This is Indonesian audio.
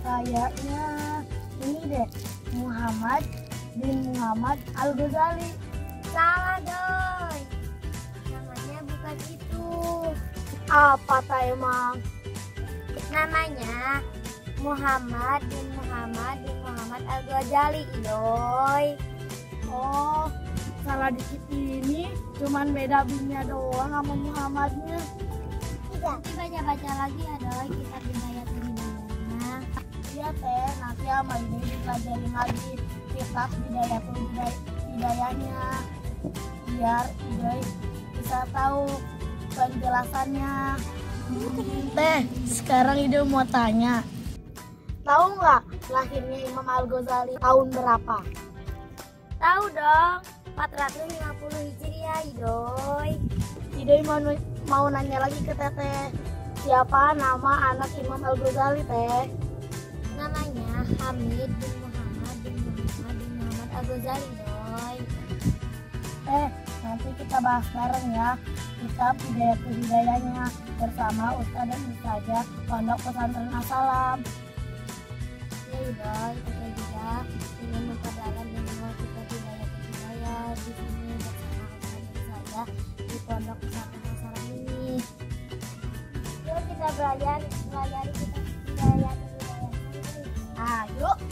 Kayaknya ini deh, Muhammad bin Muhammad Al-Ghazali. Salah doi. Namanya bukan itu. Apa tak emang? Namanya Muhammad bin Muhammad Al-Ghazali doi. Oh, salah dikit ini, cuman beda binnya doang sama Muhammadnya. Nanti baca-baca lagi ya doi kitab hidayah-hidayahnya. Iya teh, nanti sama ini dipelajarin lagi kitab hidayahnya, biar Ide bisa tahu penjelasannya. Teh, sekarang Ide mau tanya, tahu nggak lahirnya Imam Al-Ghazali tahun berapa? Tahu dong, 450 Hijriah doi. Ide mau nanya lagi ke Teteh, siapa nama anak Imam Al-Ghazali teh? Namanya Hamid bin Muhammad Al-Ghazali doi. Nanti kita bahas bareng ya kitab hidayahnya bersama Ustaz dan Ustazah Pondok Pesantren As-Salam. Ya doi, kita juga ingin memperdalam ilmu kitab hidayah di sini bersama Ustaz dan Ustazah di Pondok Pesantren As-Salam ini. Yuk kita belajar kitab hidayah. Yuk.